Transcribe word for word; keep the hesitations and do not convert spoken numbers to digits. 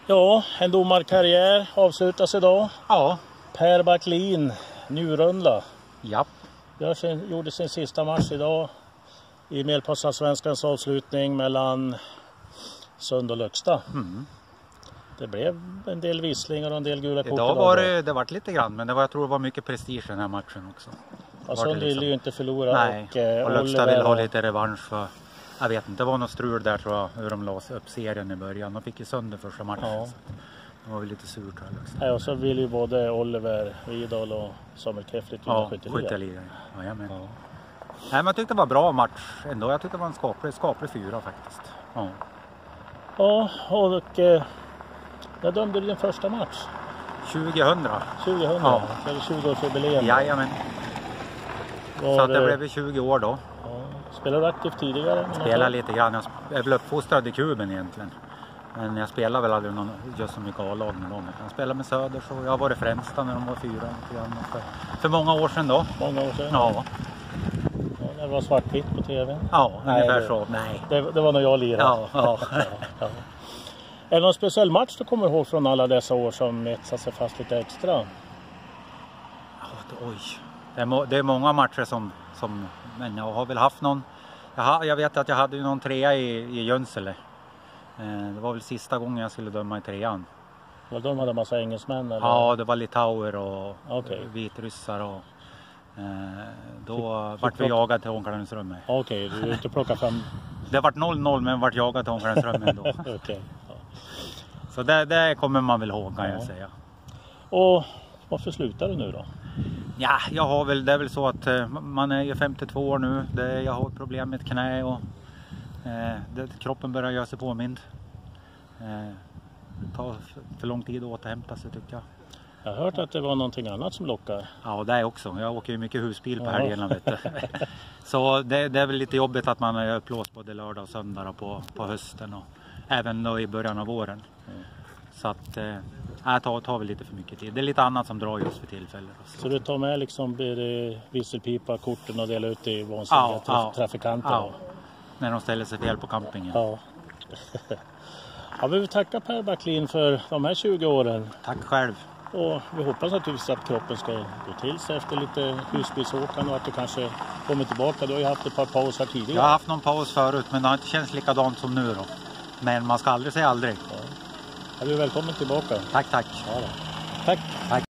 Ja, en domarkarriär avslutas idag. Ja. Per Backlin, Njurunda. Japp. Jag gjorde sin sista match idag i Medelpadsallsvenskans avslutning mellan Sund och Lögsta. Mm. Det blev en del visslingar och en del gula kort. Idag var det, det var lite grann, men det var, jag tror det var mycket prestige i den här matchen också. Ja, Sund ville liksom ju inte förlora. Nej, och, eh, och Lögsta ville ha lite revansch för, jag vet inte, det var något strul där tror jag, hur de låste upp serien i början. De fick ju sönder första matchen. Ja. Så det var väl lite surt tror jag. Ja, och så ville ju både Oliver Vidal och Samuel Keflit vinna Ja, skytteligan. skytteligan. Ja, jag menar. Ja. Nej, men jag tyckte det var en bra match ändå. Jag tyckte det var en skaplig, skaplig fyra faktiskt. Ja. Ja, och eh, jag dömde din första match. tjugohundra. tjugohundra, Ja. så är det tjugo-årsjubileum. Jajamän. Var, Så att det blev tjugo år då. Ja. Spelade du aktivt tidigare? Spelade lite grann. Jag är väl uppfostrad i Kuben egentligen. Men jag spelar väl aldrig någon, just så mycket A-lag med dem. Jag spelar med Söder, så jag var i Fränsta när de var fyra. För, för många år sedan då. Många år sedan? Ja. Ja, när det var svartvitt på tv? Ja, Nej, ungefär det, så. Nej. Det, det var när jag lirade. Ja, ja. ja, ja. Är det någon speciell match du kommer ihåg från alla dessa år som etsat sig fast lite extra? Ja, det, oj. Det är, må, det är många matcher som, som... Men jag har väl haft någon... Jag, ha, jag vet att jag hade någon trea i, i Jönsele. Eh, det var väl sista gången jag skulle döma i trean. Var de hade en massa engelsmän? Eller? Ja, det var litauer och okay. vitryssar och... Eh, då fick, vart vi fick jagade till omklädningsrummet. Okej, okay, du vill inte plocka fram... Det vart noll noll men vart jagad till omklädningsrummet då. okay, ja. Så det, det kommer man väl ihåg kan ja. jag säga. Och varför slutar du nu då? Ja, jag har väl, det är väl så att eh, man är ju femtiotvå år nu. Det, jag har problem med ett knä och eh, det, kroppen börjar göra sig påmind. Eh, det tar för, för lång tid att återhämta sig tycker jag. Jag har hört att det var någonting annat som lockar. Ja, det är också. Jag åker ju mycket husbil på ja. helgerna vet du. Så det, det är väl lite jobbigt att man är upplåst både lördag och söndag och på, på hösten och även då i början av våren. Mm. Så att eh, det tar, tar väl lite för mycket tid. Det är lite annat som drar just för tillfället. Så, så du tar med liksom visselpipa, korten och delar ut i vansinniga ja, traf ja. trafikanter? Ja, när de ställer sig fel på campingen. Ja. Ja, vi vill tacka Per Backlin för de här tjugo åren. Tack själv. Och vi hoppas naturligtvis att kroppen ska gå till sig efter lite husbilsåkande och att du kanske kommer tillbaka. Du har ju haft ett par pauser tidigare. Jag har haft någon paus förut men det har inte känts likadant som nu då. Men man ska aldrig säga aldrig. Ja. Ja, du är välkommen tillbaka. Tack, tack. Ja, tack. Tack.